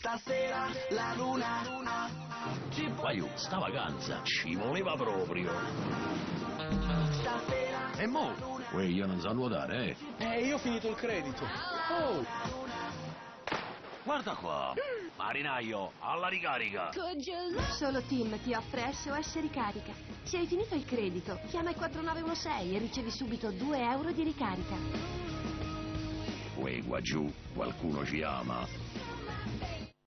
Stasera la luna ci Guaio, sta vacanza ci voleva proprio. Stasera E mo? Uè, io non so nuotare, Io ho finito il credito. Oh, Guarda qua. Marinaio, alla ricarica. Solo Tim ti offre SOS Ricarica. Se hai finito il credito, chiama il 4916 e ricevi subito 2 euro di ricarica. Uè, qua giù, qualcuno ci ama.